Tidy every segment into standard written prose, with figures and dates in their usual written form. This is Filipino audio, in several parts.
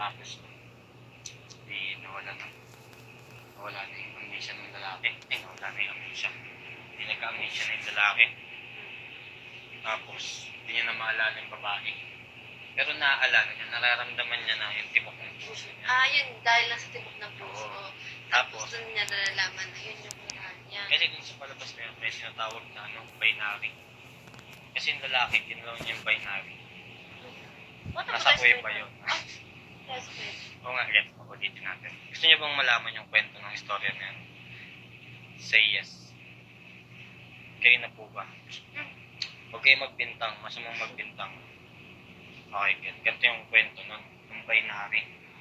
Tapos, di nawala na. Nawala na yung amnesia ng lalaki. Nawala na yung amnesia. Hindi nagka-amnesia na yung lalaki. Tapos, hindi niya na maalala yung babae. Pero naaalala niya, nararamdaman niya na yung tibok ng puso niya. Yun, dahil lang sa tibok ng puso. Oo. Tapos doon niya nalalaman na yun yung hinahan niya. Kasi dun sa palabas na yun, may sinatawag na binary. Kasi yung lalaki, ginalaw niya yung binary. Nasa kuweba yun. Yes, please. Oo nga, yes. Ulitin natin. Gusto niyo bang malaman yung kwento ng istorya na yun? Say yes. Kayo na po ba? Huwag kayo magbintang. Masamang magbintang. Okay, ganito yung kwento ng binary.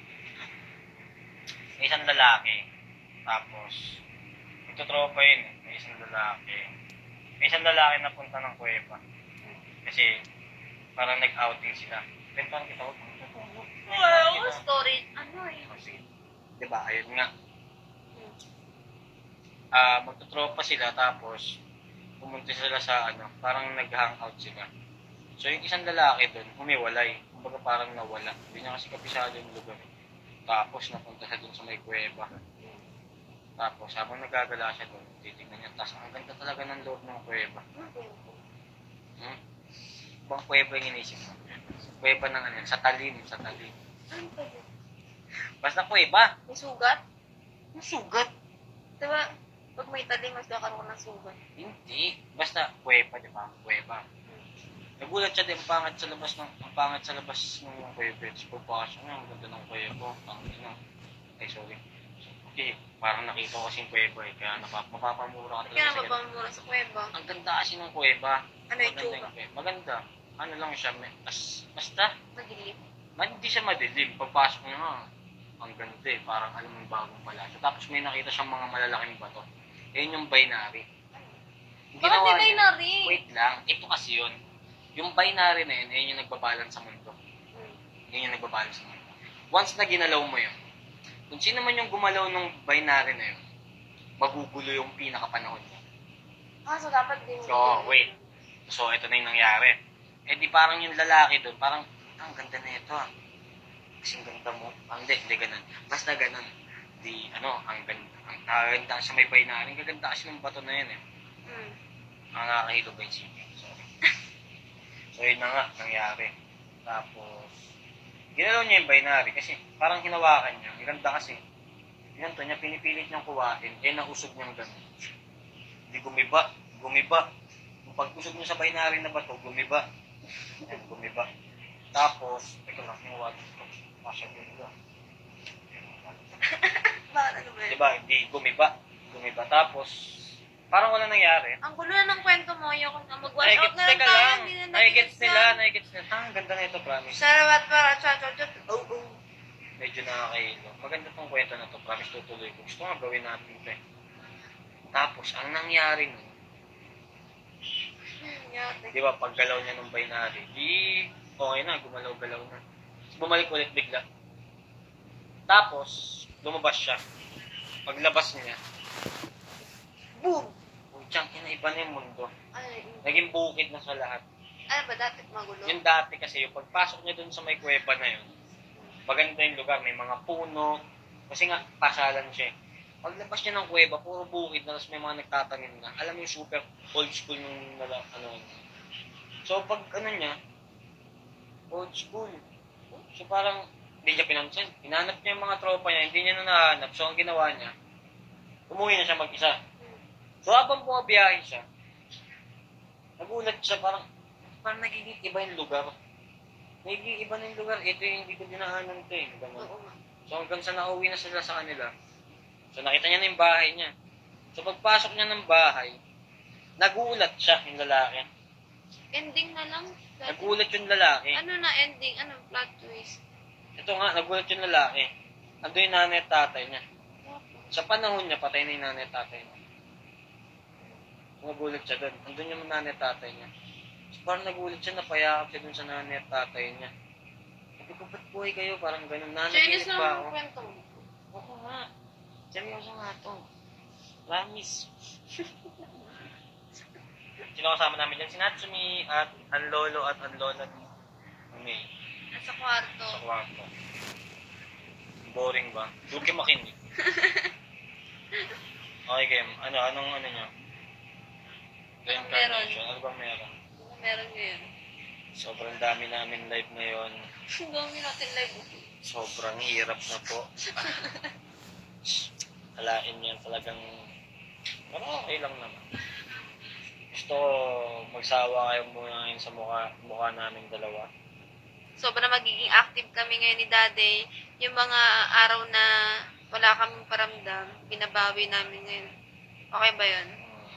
May isang lalaki. Tapos, ito-tropa yun. May isang lalaki. May isang lalaki na punta ng kuweba. Kasi, parang nag-outing sila. Kwentong kita ko. Wow, story. Ano eh? Sige. Diba, ayun nga. Magtutropa sila tapos pumunta sila sa parang nag-hangout sila. So yung isang lalaki doon, humiwalay. Kumbaga parang nawala. Hindi niya kasi kapisado yung lugar. Tapos napunta siya doon sa may kuweba. Tapos habang nagagala siya doon, titignan niya. Tapos ang ganda talaga ng loob ng kuweba. Ibang kuweba yung inisip mo. Kuweba ng sa talim. Ano pa yun? Basta kuweba. May sugat? May sugat. Diba, pag may talim, mas kakaroon ng sugat. Hindi. Basta kuweba, di ba? Kuweba. Nagulat siya din, ang pangit sa labas ng kuweba. Tapos pagpasok niya, ang ganda ng kuweba. Sorry. Okay, parang nakita ko kasing kuweba eh. Kaya mapapamura ka talaga. Kaya mapapamura sa kuweba. Ang ganda kasi ng kuweba. Ano yung tsura? Maganda. Ano lang siya, basta. Madilim. Hindi siya madilim. Pagpasok niya, ang ganda eh. Parang alam mo yung bagong palasyo. Tapos may nakita siyang mga malalaking bato. Yan yung binary. Bakit may binary? Wait lang. Ito kasi yun. Yung binary na yun, yun yung nagbabalance sa mundo. Yun yung nagbabalance sa mundo. Once na ginalaw mo yun, kung sino man yung gumalaw ng binary na yun, magugulo yung pinakapanahon niya. So dapat din. So, wait. So, ito na yung nangyari. Di parang yung lalaki doon, parang, ang ganda na ito ah. Kasing ganda mo. Hindi ganun. Basta ganun. Ang ganda sa may binary. Ang gaganda kasi ng bato na yun eh. Ang nakakahilo ba yung CV? Sorry. So, yun na nga, nangyari. Tapos, ginalaw niya yung binary kasi parang hinawakan niya. Ang ganda kasi. Ganito niya, pinipilit niyang kuwain. Nausog niyang gano'n. Hindi gumiba. Kung pag-usog niya sa binary na bato, gumiba. Gumiba. Tapos, ito lang, hinuwa dito. Masya dito. Bakit ano ba yun? Diba, hindi gumiba. Tapos, parang wala nangyari. Ang gulo na ng kwento mo, ayoko na mag-wash out na lang tayo. Naigets nila. Ang ganda na ito, promise. Sarawat para cha-cha-cha. Medyo nakakahilo. Maganda tong kwento na to, promise tutuloy ko. Gusto nga gawin natin ito eh. Tapos, ang nangyari nun, di ba, paggalaw niya ng binary, okay na, gumalaw-galaw na. Bumalik ulit bigla. Tapos, lumabas siya. Paglabas niya, boom! Putsang iba na yung mundo. Naging bukid na sa lahat. Ano ba, dati magulo? Yung dati kasi, yung pagpasok niya dun sa may kuweba na yun, maganda yung lugar, may mga puno, kasi nga, pasalan siya. Paglabas niya ng kuweba, puro bukid na, tapos may mga nagtatanim na. Alam mo yung super old school nung So, pag niya, old school. So, parang, hindi niya pinansin. Hinanap niya yung mga tropa niya, hindi niya na nahanap. So, ang ginawa niya, umuwi na siya mag-isa. So, habang bumabiyahe siya, nagulat siya, parang nagiging iba yung lugar. Nagiging iba na yung lugar. Ito yung hindi ko dinahanan ito eh. So, hanggang sa nauwi na sila sa kanila. So, nakita niya na yung bahay niya. So, pagpasok niya ng bahay, nagulat siya, yung lalaki. Ending na lang. Nagulat yung lalaki. Ano na ending? Ano plot twist? Ito nga, nagulat yung lalaki. Ando yung nanay at tatay niya. Sa panahon niya, patay na yung nanay at tatay niya. Nagulat siya doon. Andun yung nanay at tatay niya. So, parang nagulat siya, napayakap siya doon sa nanay at tatay niya. Sabi ko, ba't buhay kayo? Parang ganun. Chinese Nanaginip na ba ang ako? kwento mo. Oo nga. Seryoso nga to. Promise. Sino kasama namin dyan? Si Natsumi at ang lolo at ang lola ni May. Nasa kwarto. Sa kwarto. Boring ba? Doon kayo makinig. Okay, game. Anong ano nyo? Reincarnation. Ano bang meron? Meron ngayon. Sobrang dami namin live ngayon. Ang dami natin live. Sobrang hirap na po. Alain yan talagang, okay lang naman. Gusto ko magsawa kayo muna ngayon sa mukha namin dalawa. Sobrang magiging active kami ngayon ni Daddy. Yung mga araw na wala kaming paramdam, binabawi namin ngayon. Okay ba yun?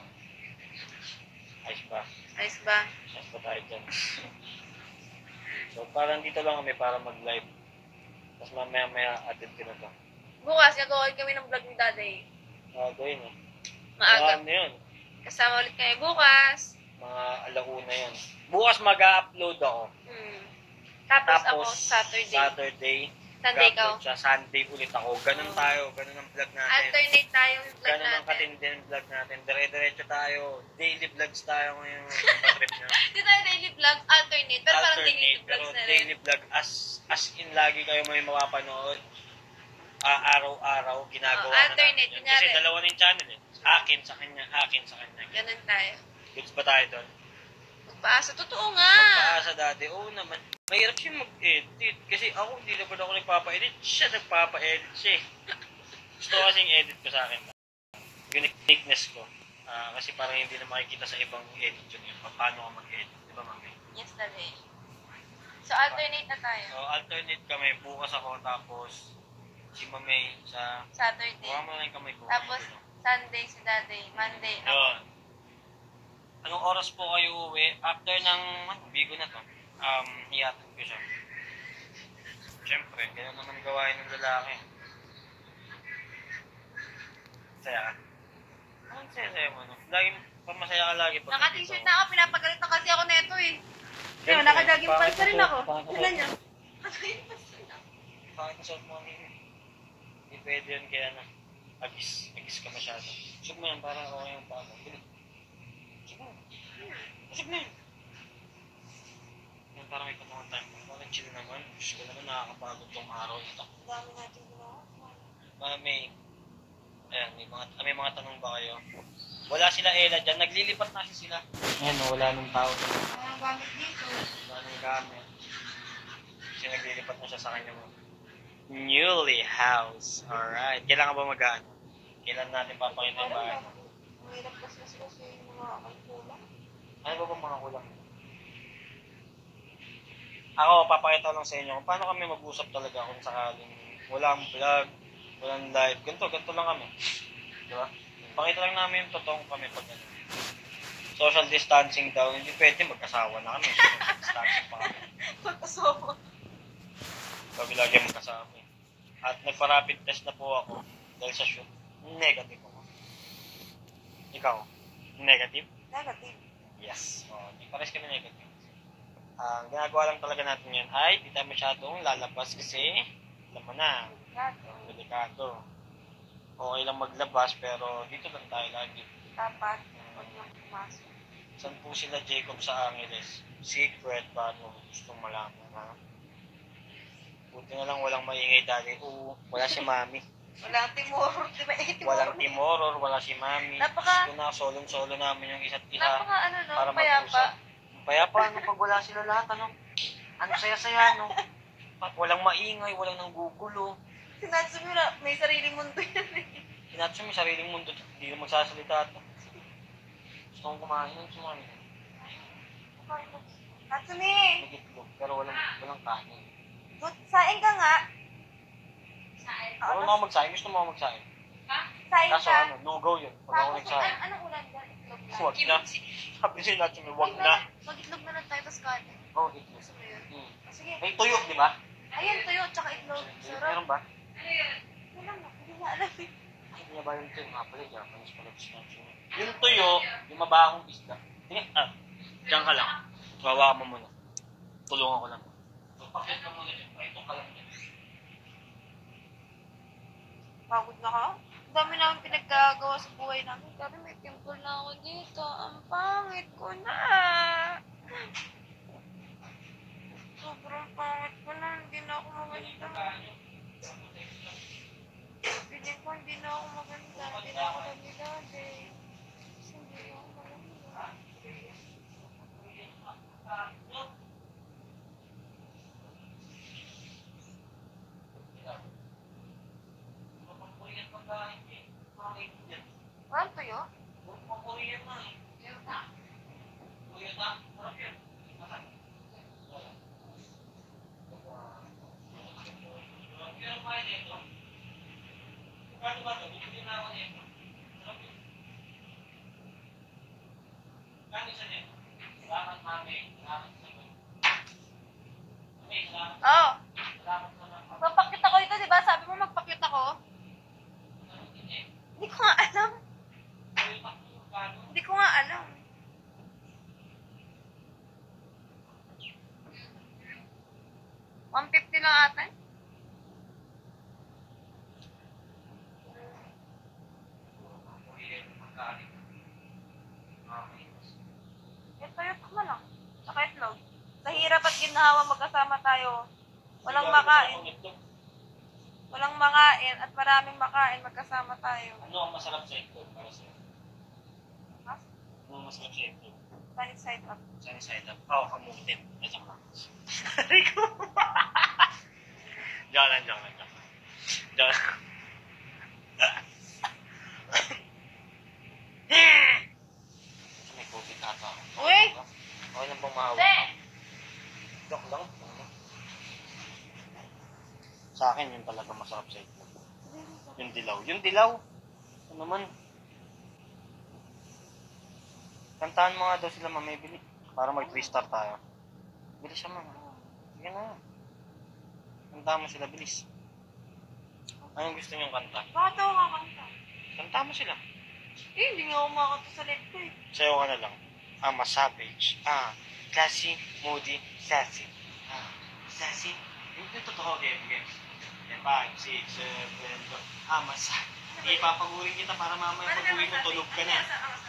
Ayos ba? Ayos ba? Ayos ba tayo dyan? So, parang dito lang kami para mag-live. Tapos mamaya attend ko na to. Bukas, gagawin kami ng vlog ni Daddy. Gagawin eh. Maaga. Ano yun? Kasama ulit kayo bukas. Mga alauna yan. Bukas mag-upload ako. Tapos ako, Saturday. Sunday ka. Sunday ulit ako. Ganun tayo. Ganun ang vlog natin. Alternate tayo yung vlog Ganun natin. ang katindi ng vlog natin. Dire-diretso tayo. Daily vlogs tayo ngayon. Trip nyo. Hindi tayo daily vlog, alternate. Pero parang daily vlogs na rin. Daily vlog. As in, lagi kayo may mapapanood. Araw-araw ginagawa na natin yun. Kasi dalawa na yung channel eh. Akin sa kanya. Ganun tayo. Goods ba tayo doon? Magpaasa. Totoo nga. Magpaasa dati. Oo naman. Mahirap siya mag-edit. Kasi ako, hindi naman ako nagpapa-edit. Siya nagpapa-edit siya eh. Gusto ko kasing edit ko sa akin. Uniqueness ko. Kasi parang hindi na makikita sa ibang edit yun. Paano ka mag-edit. Di ba, mami? Yes, Daddy. So, alternate na tayo. So, alternate kami. Bukas ako, tapos si Mamay sa... Saturday. Buka mo na yung kamay ko. Tapos, Sunday si Daddy. Monday. Yun. Anong oras po kayo uwi? After ng Bigo na to. Iatid ko siya. Siyempre, ganyan naman gawain ng lalaki. Saya ka? Ano saya mo, no? Masaya ka lagi. Naka-t-shirt na ako. Pinapagalit na kasi ako neto eh. Kaya, naka-jogging pants pa rin ako. Tignan niya. Bakit nasuot mo kami? Hindi pwede yun kaya na. Agis ka masyado. Usog mo yan para okay yung paa mo. Usog na yun. Parang may patungan tayo. Parang chill naman. Diyos ko naman nakakapagod tong araw ito. Dami natin ginawa. May mga tanong ba kayo? Wala sila Ella dyan. Naglilipat na sila. Ayan, wala nung tao dyan. Walang gamit dito. Wala nung gamit. Kasi naglilipat na siya sa kanya mo. Newly house. Alright. Kailangan ba mag-ano? Kailan natin papakita yung bahay? Mahirap kasi yung mga kulang. Ano ba bang mga kulang? Ako, papakita lang sa inyo kung paano kami mag-usap talaga kung sakaling walang vlog, walang live. Ganito lang kami. Diba? Pakita lang namin yung totoong kami pag ano. Social distancing daw. Hindi pwede, magkasawa na kami. Social distancing pa kami. Magkasawa. Kami lagi magkasama. At nagpa-rapid test na po ako dahil sa shoot. Negative ako. Ikaw? Negative? Negative. Yes. Pares kami negative. Ang ginagawa lang talaga natin yan ay di tayo masyadong lalabas kasi alam mo na, delikado. Okay lang maglabas pero dito lang tayo lagi. Dapat, huwag nang pumasok. Saan po sila Jacob sa Angeles? Secret ba? Gustong malaman ha? Buti na lang walang maingay dali. Oo, wala si Mami. Walang timoror, di ba? Walang timoror, wala si Mami. Gusto na, solong-solo namin yung isa't isa. Para payapa. Payapa, pag wala sila lahat, ano saya-saya, walang maingay, walang nanggugulo. Si Natsumi, may sariling mundo yan eh. Si Natsumi, sariling mundo, hindi na magsasalita ito. Gusto kong kumain ng sumami. Natsumi! May itlog, pero walang kanin. Sain ka nga. Ano ako magsain? Gusto mo ako magsain? Sain Kaso ka. lugaw yun. Pag ako nagsain. Anong ulan dyan? Itlog na. Huwag na. Sabi si Natsumi, huwag na. Mag-itlog na lang tayo, tapos kanin. Oo, itlog. Gusto mo yun? Sige. May tuyo, di ba? Ayun, tuyo, tsaka itlog. Sarap. Meron ba? Wala na, hindi na alam eh. Ay, hindi na ba yung tuyo? Nga pala, Japanese pala gusto natin. Yung tuyo, yung mabahong isda. Tingin, diyan ka lang. Gawa mo muna. Tulungan ko lang. Pakit ka muna dyan. Ito ka lang dyan. Pagod na ka? Ang dami namin pinaggagawa sa buhay namin. Sabi may pimple na ako dito. Ang pangit ko na. Sobrang pangit ko na. Hindi na ako maganda. Oh. Magpapakit ako dito, di ba? Sabi mo magpakit ako? Hindi ko nga alam. Hindi ko nga alam. $150 lang ata. Ito mo lang. Saka itlog. Sa hirap at ginhawa magkasama tayo. Walang makain. Walang makain at maraming makain magkasama tayo. Ano ang masarap sa itlog para sa'yo? Ha? Ano ang masarap sa itlog? Sunny side up. Sunny side up. Oo, kamutin. Ito ka. Aray ko. Diyan lang. Diyan lang. May COVID ata ako. Uy! Okay lang bang mahawak Hindi! ka? Joke lang. Sa akin, yun talaga masarap sa itlog. Yung dilaw. Yung dilaw! Ano naman? Kantahan mo nga daw sila mamibili. Para mag 3-star tayo. Bilis naman. Sige na. Kantahan mo sila, bilis. Anong gusto niyong kanta? Bakit ako kakanta? Kantahan mo sila. Hindi nga ako makakanta sa live ko eh. Sayo ka na lang. I'm a savage. Classy, moody, sassy. Sassy. Yung totoo, game. 5, 6, 7, 8. I'm a savage. Ipapagurin kita para mamaya pag-uwi mo, tulog ka na.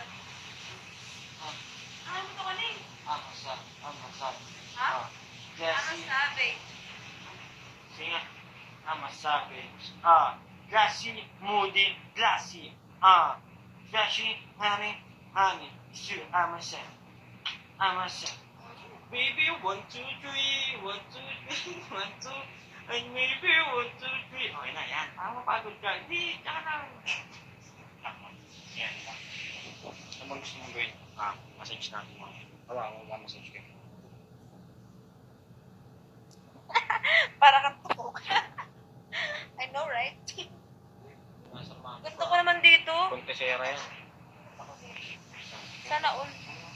Ano mo to ka na eh? I'm a savage. Ha? Classy. Ano sabi? Sige nga. I'm a savage. Classy, moody, classy. Flashy, honey. It's true, I'm a savage. Baby, 1, 2, 3. 1, 2, 3. 1, 2. And maybe 1, 2, 3. Okay na, yan. Parang mapagod ka. Hindi, tsaka na. Yan. Ano bang gusto mong gawin? Massage natin mo. Wala akong massage kayo. Para kang tukok. I know, right? Nasa mga. Gusto ko naman dito. Contesera yan. Sana all.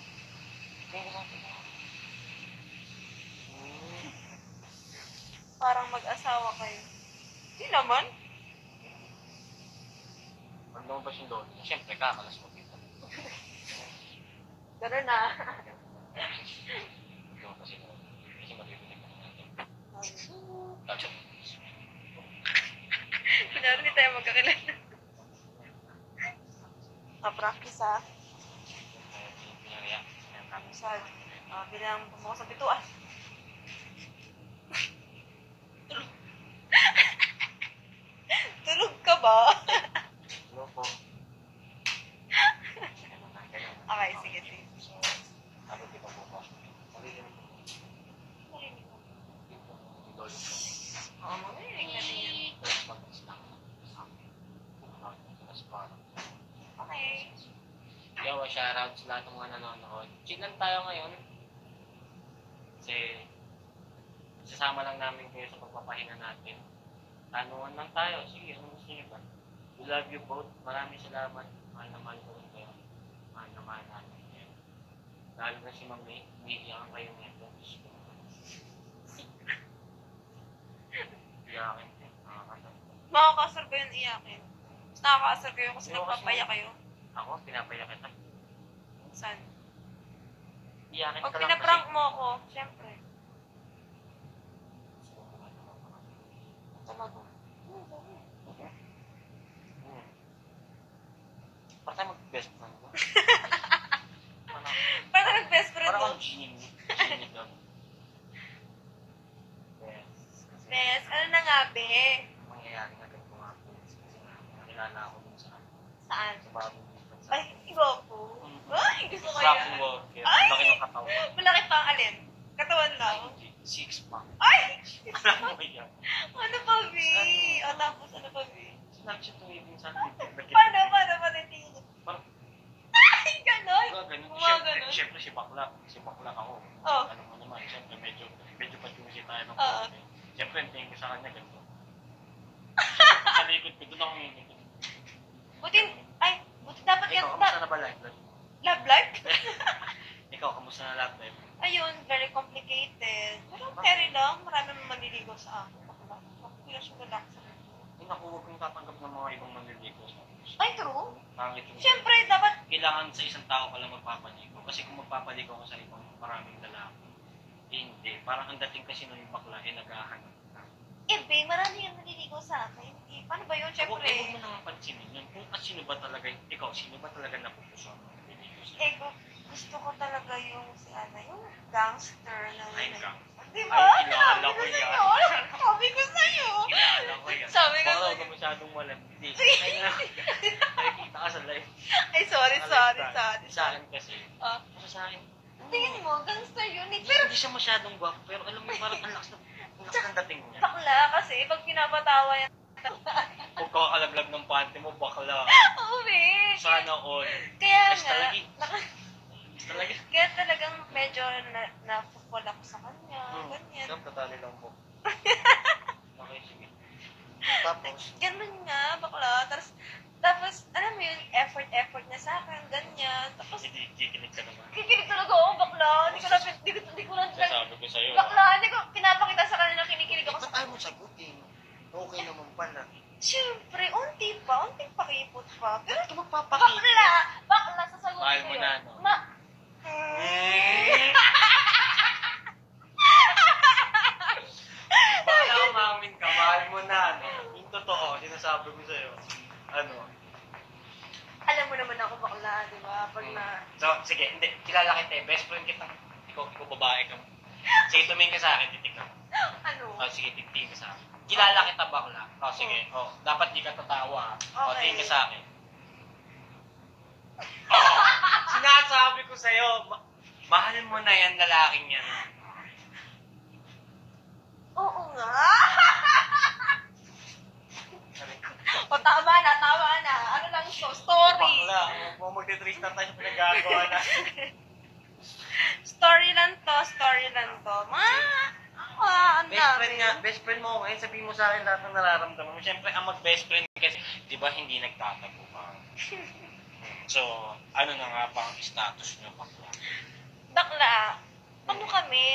Parang mag-asawa kayo. Hindi naman. Pag lumabas yung doon, siyempre kakalas mo dito. Ganun na. Lumabas yung doon. Kasi mabibili ka natin. Tapos, Kunyari hindi tayo magkakilala. Practice ha. pinariya. Sad. Bilang pumunta sa bituan. Tulog ka ba? Hello po. Okay, sige. So, ano di ba po ba? Marinig po. Idol ko. Oo, marinig na din yan. Tapos mag-snack. Tapos parang. Okay. Yo, shoutout sa lahat ng mga nanonood. Chill lang tayo ngayon. Kasi, sasama lang namin kayo sa pagpapahinga natin. Tanuan lang tayo. Sige, ano gusto niyo ba? We love you both. Maraming salamat. Mahal na mahal ko rin kayo. Mahal na mahal namin kayo. Lalo na si Mami, umiiyakan kayo nito. Iyakin. Nakakasal. Makakasar ko yun iyakin. Mas nakakaasar kayo kasi Ayoko nagpapaya kasi- kayo. Ako, pinapaya kita. Saan? Iyakin Pag ka lang pinaprank mo ako, syempre. Talaga. Parang tayo mag-best friend ko. Paano nag-best friend Parang mo? akong Genie. Genie dog. Yes. Kasi Bes, ano na nga, be? mangyayari na ganito nga po. Kasi nakilala ako dun sa Saan? bagong lipat sa Ay, iba po. Ay, gusto ko Rock yan. walker. Ay! Ang laki ng katawan. Malaki pa ang alin? Katawan lang. 6-pack. Ay! Alam mo yan. Ano pa, be? O, tapos ano pa, be? Snapchat to even sa akin. Paano tingin? Parang, Ay, ganon! ganun. Gumaganon. Siyempre si Bakla. Si Bakla ako. Oh. Alam mo naman, siyempre medyo patyusi tayo ng Oo. konti. Siyempre, ang tingin ko sa kanya ganito. Siyempre, sa likod ko, doon ako ngingin. Buti dapat yan. Ikaw, kamusta na ba life? Love life? Ikaw, kamusta na love life? Ayun, very complicated. Pero carry lang, marami naman maliligo sa akin. Hindi siya relax. Ay, naku, huwag kong tatanggap ng mga ibang manliligo. Ay, true. Pangit yung Siyempre, dapat, kailangan sa isang tao ka lang magpapaligo. Kasi kung magpapaligo ka sa ibang maraming lalaki, hindi. Parang ang dating kasi nung bakla, naghahanap ka. babe, marami yung naliligo sa akin. Paano ba yun? Huwag Siyempre, mo naman pansinin yun. Kung sino ba talaga, ikaw, sino ba talaga napupusuan mo naliligo sa gusto ko talaga yung si Ana, yung gangster na Ay, gang. Di Ay, ba? kilala ko yan. Sabi ko sa'yo. Kilala ko yan. Sabi ko Baka sa'yo. huwag ka masyadong malandi. Ay, nakikita ka sa live. Ay, sorry. Sa akin kasi. Ah. Kasi sa akin, Tingin mo, gangster yun eh. pero Pero hindi siya masyadong gwapo. Pero alam mo, parang ang lakas ng dating niya. bakla kasi, pag pinapatawa yan. Huwag ka kakalaglag ng panty mo, bakla. Oo, babe. Sana all. Kaya Basta nga, lagi. Basta lagi. kaya talagang medyo na-fall ako sa kanya. Ganyan. Stop, tatali lang po. Okay, sige. Tapos, Ganun nga, bakla. Tapos, alam mo yun, effort niya sa akin, ganyan. Tapos, hindi kikinig ka naman. kikinig talaga ako, bakla. Hindi ko na, Sabi ko sa'yo. bakla, hindi ko pinapakita sa kanila na kinikinig ako Ba't sa ayaw mo sagutin? Okay naman pala. Siyempre, unting pakipot pa. Pero, Ba't ka magpapakita? bakla, sasagutin Mahal ko mo yun. na, no? Baka umamin ka, mahal mo na, no? Yung totoo, sinasabi ko sa'yo. Ano? Alam mo naman ako bakla, di ba? Pag na... So, sige, hindi. Kilala kita eh. Best friend kita. Ikaw babae ka. Sige, tumingin ka sa akin, titignan. Ano? Oh, sige, tingin ka sa akin. Kilala kita bakla. Oh, sige. Oh, dapat di ka tatawa. Oh, Okay. tingin ka sa akin. Oh, sinasabi ko sa'yo, mahal mo na yan, lalaking yan. Oo nga. Sabi ko, O, tama na. Ano lang to? Story. bakla, kung magti-tristan tayo sa pinagagawa na. Story lang to. Ang Best friend dami. nga, best friend mo ngayon, sabihin mo sa akin lahat ng nararamdaman mo. Siyempre, ang mag-best friend kasi, di ba, hindi nagtatago ka. So, ano na nga ba ang status nyo, bakla? Bakla, ano kami,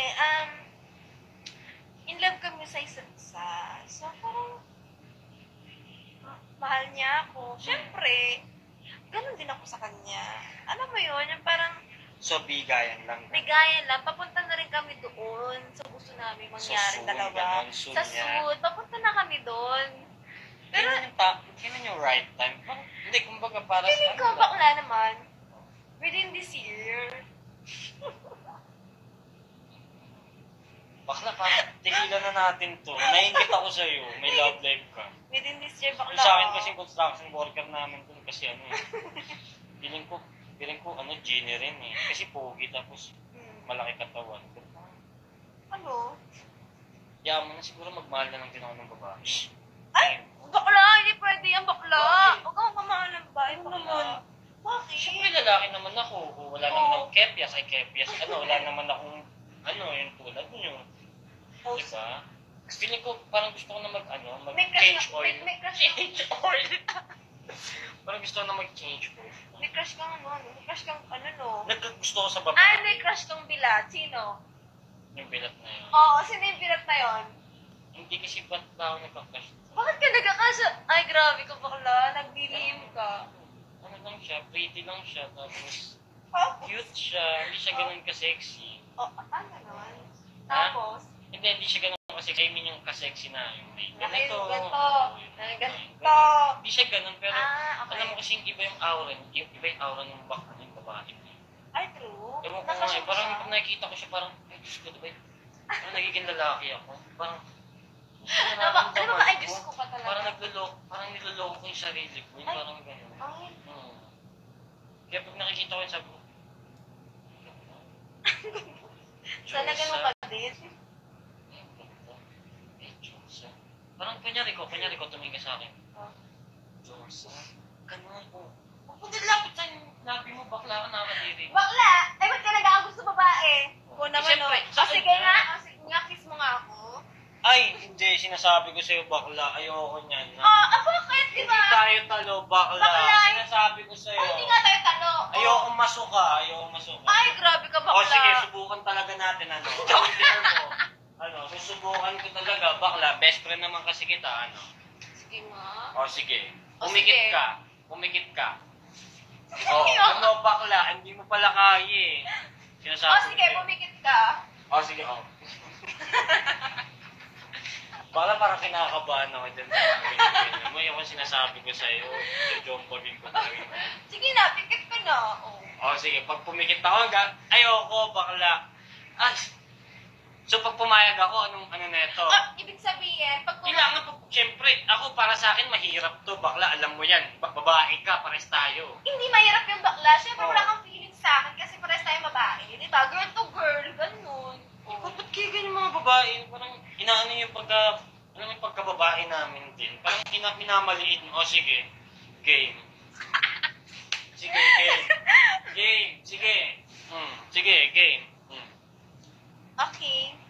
in love kami sa isa't isa. So, parang, mahal niya ako. Siyempre, ganun din ako sa kanya. Alam mo yun, yung parang, So, bigayan lang. bigayan lang. Papunta na rin kami doon sa gusto namin mangyari Sa soon, dalawa. ganun, soon Sa niya. soon. Papunta na kami doon. Pero, Kailan yung right time? Hindi, kumbaga para feeling ko bakla naman, within this year. Bakla, parang tigilan na natin to. Nainggit ako sa'yo. May love life ka. Within this year, bakla. Yung sa akin kasi construction worker namin dun kasi ano eh. Feeling ko ano, genie rin eh. Kasi pogi tapos malaki katawan. Ano? Kaya mo na siguro magmahal na lang din ako ng babae. Ay! Bakla! Hindi pwede yan, bakla! Bakit? Huwag kang kamahal ng bahay, Ano bakla. naman? Bakit? Siyempre lalaki naman ako. Wala naman akong kepias. Ay kepias. Ano, wala naman akong yung tulad nyo. Diba? Feeling ko parang gusto ko na mag-change oil. May crush Change oil. Parang gusto ko na mag-change oil. May crush kang may crush kang no? Naggusto ko sa babae. Ah, may crush kang bilat. Sino? Yung bilat na yun. Oo, sino yung bilat na yon? Hindi kasi ba't ba ako nagkakash? Bakit ka nagkakasya? Ay, grabe ka bakla. Nagdilim ka. Ano lang siya, pretty lang siya. Tapos, Oh? cute siya. Hindi siya ganun ka-sexy. Oh, ano naman? Tapos, Hindi siya ganun kasi I mean yung ka-sexy na yung may ganito. ganito. Hindi siya ganun, pero Okay. alam mo kasi iba yung aura, iba yung aura ng bakla ng babae. Ay, true. Ewan ko nga eh, parang pag nakikita ko siya, parang, ay Diyos ko, diba? Parang nagiging lalaki ako. Parang, Ano ba? Ay, Diyos ko pa Parang talaga. parang niloloko ko yung sarili ko. Yung Ay. parang gano'n. Ay, Kaya pag nakikita ko yun, sabi ko, sana ganun ka din. Parang kunyari ko tumingin ka sa akin. Oh. Josa, ganun po. Kung lapit sa labi mo, bakla ka nakakadiri. Bakla! Ay, ba't ka nag-gusto babae? Oo naman, no? Siyempre, O, sige nga. O, sige nga, kiss mo nga ako. Ay, hindi. Sinasabi ko sa'yo, bakla. Ayoko niyan. Bakit? Di Hindi ba? tayo talo, bakla. Bakla. Sinasabi ko sa'yo. Hindi nga tayo talo. Ayoko masuka. Ay, grabe ka bakla. O sige, subukan talaga natin. Order mo. Susubukan ko talaga, bakla. Best friend naman kasi kita, Sige nga. O sige. O, Pumikit sige. ka. Pumikit ka. Bakla. Hindi mo pala kaya eh. Sinasabi Sige, ko sa'yo. pumikit ka. Sige, Bakla parang kinakabahan ako dyan sa mga ganyan. Mo yung sinasabi ko sa'yo. Jojombagin ko talaga. Sige na, pikit ka na. Sige. Pag pumikit ako, ayoko, bakla. So pag pumayag ako, ano neto? Ibig sabihin, pag Kailangan po, siyempre, ako para sa akin mahirap to, bakla. Alam mo yan, babae ka, pares tayo. Hindi mahirap yung bakla. Siyempre, Oo. wala kang feeling sa akin kasi pares tayo babae. Di ba? Girl to girl, ganun. Ba't kaya ganyan mga babae? Parang inaano yung pagkababae namin din. Parang minamaliit mo. Sige. Game. Sige, game. Game. Sige. Sige, game. Okay.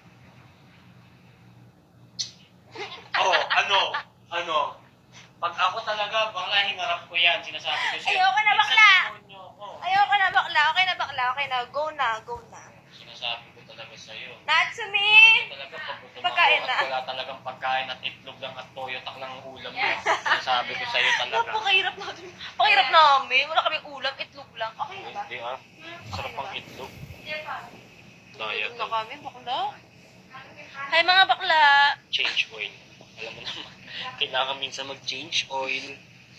Ano? Pag ako talaga, bakla, hinarap ko yan. Sinasabi ko sa'yo. Ayoko na, bakla. Minsan niyo ako. Ayoko na bakla. Okay na bakla. Okay na. Go na. Go na. Sinasabi ko talaga sa'yo. Natsumi! Talaga pagbutom Pagkain ako na. at wala talagang pagkain at itlog lang at toyo tak lang ang ulam mo. Sinasabi ko sa'yo talaga. Napakahirap natin. Pakahirap namin. Wala kaming ulam. Itlog lang. Okay na ba? Hindi Sarap ang itlog. Daya Itlog na to. kami. Bakla. Hi mga bakla. Change oil. Alam mo naman. Kailangan minsan mag-change oil.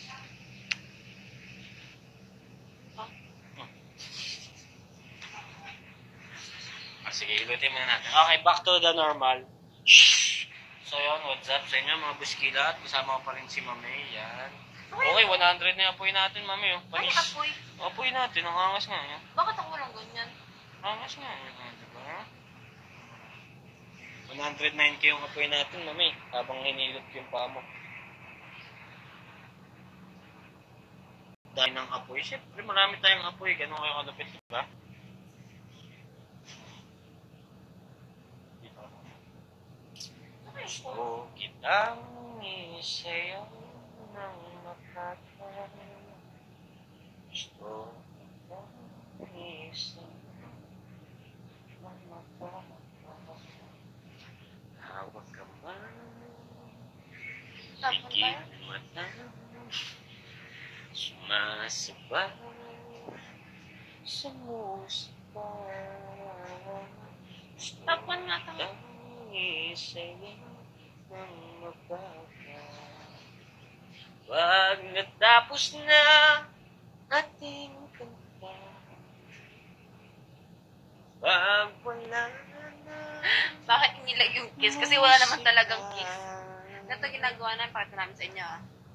Sige, ilutin muna natin. Okay, back to the normal. Shhh! So yun, what's up sa inyo mga buskila at kasama ko pa rin si Mami. Yan. Okay, 100 na yung apoy natin, Mami. Ay, apoy. Apoy natin, ang angas nga. Yan. Bakit ako walang ganyan? Angas nga. Diba? 109k yung apoy natin, Mami. Habang hinilot yung paa mo. Dahil ng apoy. Siyempre, marami tayong apoy. Ganun kayo kalapit, diba? Gusto kitang isayaw ng matagal. Gusto kitang isayaw ng matagal. Hawak ka man, higit mata, sumasabay sa musika. Tapuan nga ito. Kitang isayaw ng mabagal. Pag natapos na ating kanta, pag wala na. Bakit inilag yung kiss? Kasi wala naman talagang kiss. Ito ginagawa namin, pakita namin sa inyo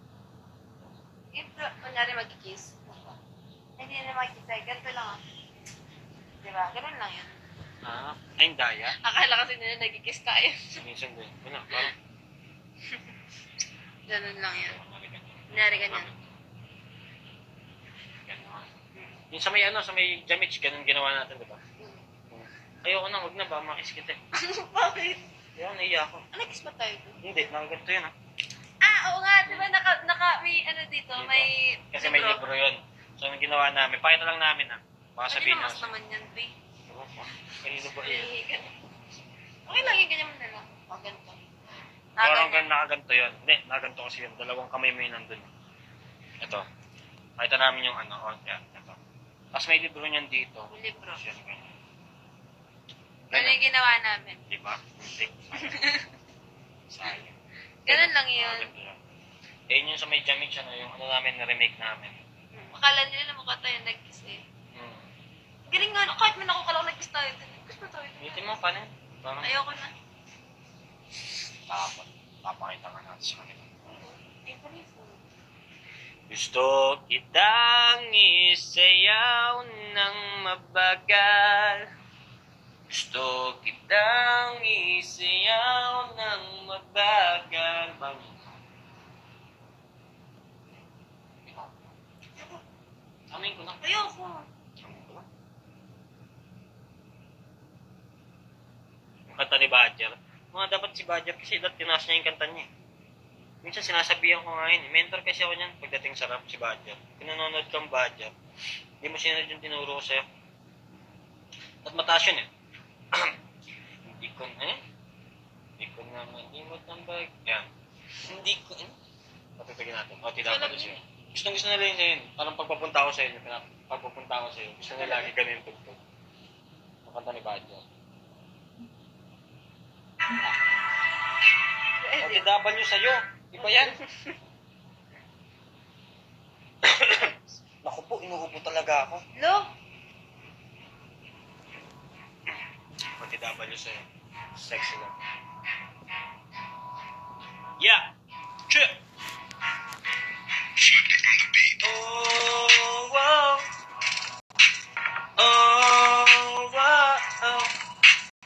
Ito, kunyari mag-kiss. Hindi na mag-kiss ay, ganito lang Diba? Ganun lang yun. Ay, daya. Akala kasi nila nag-kiss tayo. Minsan din. Wala, parang. Ganun lang yun. Kunyari ganyan. Yung sa may Jamich, ganun ginawa natin, diba? Ayoko na, wag na ba, makis kita. Bakit? Yan, naiya ako. Kiss ba tayo doon? Hindi, nakaganto yun Oo nga, diba may dito, may Kasi may libro yun. So, yung ginawa namin, pakita lang namin Baka Pwede sabihin naman naman yan, Bri. Kanino ba yun? Okay lang yung ganyan mo na lang. Ganito. Parang nakaganto yun. Hindi, nakaganto kasi yun. Dalawang kamay mo yun nandun. Ito. Pakita namin yung yan, ito. Tapos may libro niyan dito. May libro. Yan, ganyan. Ganun yung ginawa namin. Diba? Hindi. Sayang. Ganun lang yun. Yun yung sa may Jamich, yung namin, na-remake namin. Akala nila na mukha tayo nag-kiss Galing nga, kahit man ako kala nag-kiss tayo. Nag-kiss pa tayo. Bitin mo, paano? Ayoko na. Papakita ka natin sa kanila. Ay, panis. Gusto kitang isayaw ng mabagal. Gusto kitang isayaw ng mabagal. Amin ko na. Ayoko. Yung kanta ni Badger. Mga dapat si Badger kasi dapat tinaas niya yung kanta niya. Minsan sinasabihan ko nga yun. Mentor kasi ako niyan pagdating sa rap si Badger. Kung nanonood kang Badger, hindi mo sinunod yung tinuro ko sa'yo. At mataas yun eh. Hindi ko, Hindi ko na malimot ang bag. Yan. Hindi ko, patutugin natin. O, tinapalo siya. Gusto nila yun sa'yo. Parang pagpapunta ko sa'yo, pagpapunta ko sa'yo, gusto nila lagi ganun tugtog. Ang kanta ni Badger. O, TW sa'yo. Iba yan. Naku po, inuupo talaga ako. Lo? O, TW sa'yo. Sexy lang. Yeah! Chip! Oh!